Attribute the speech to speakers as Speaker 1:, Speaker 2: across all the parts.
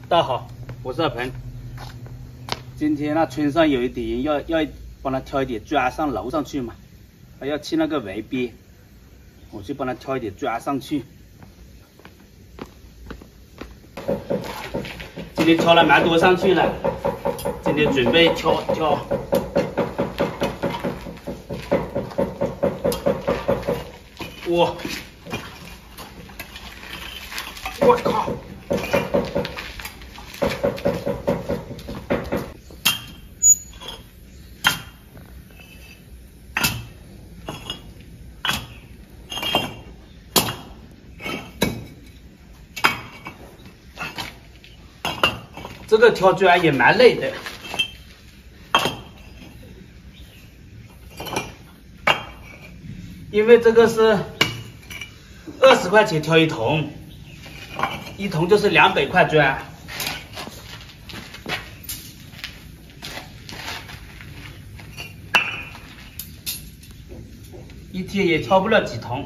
Speaker 1: 大家好，我是阿鹏。今天村上有一点要帮他挑一点砖上楼上去嘛，还要砌那个围边，我去帮他挑一点砖上去。今天挑了蛮多上去了，今天准备挑。我靠！这个挑砖也蛮累的，因为这个是20块钱挑一桶，一桶就是200块砖。一天也挑不了几桶，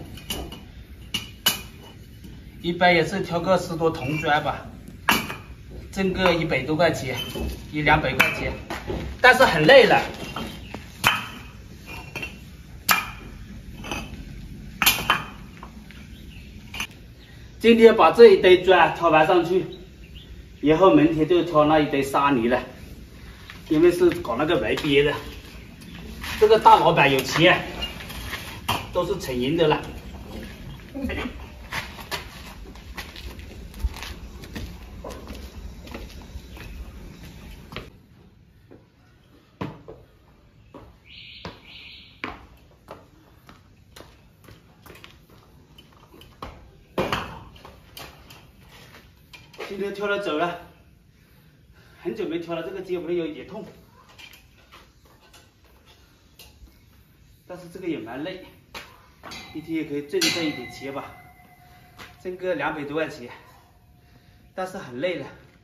Speaker 1: 一般也是挑个10多桶砖吧。挣个100多块钱，100-200块钱，但是很累了。今天把这一堆砖挑完上去，以后明天就挑那一堆沙泥了，因为是搞那个围边的。这个大老板有钱，都是逞赢的了。今天挑了走了，很久没挑了，这个肩不是有一点痛，但是这个也蛮累，一天也可以挣一点钱吧，挣个200多块钱，但是很累了。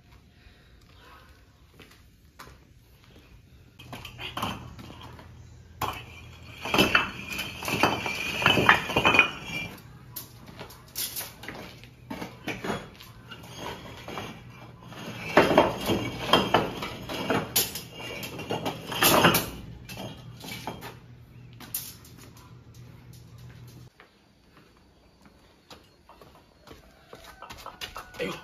Speaker 1: 哎呦，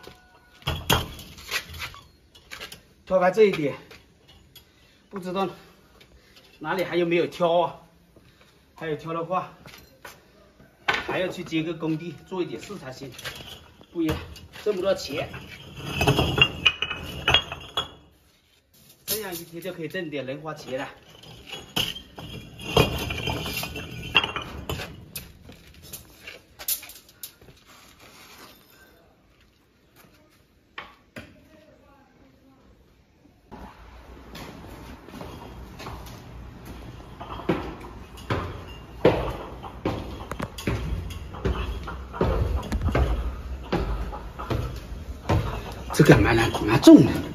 Speaker 1: 挑完这一点，不知道哪里还有没有挑啊？还有挑的话，还要去接个工地做一点事才行，不然挣不到钱。这样一天就可以挣点零花钱了。这个蛮重的。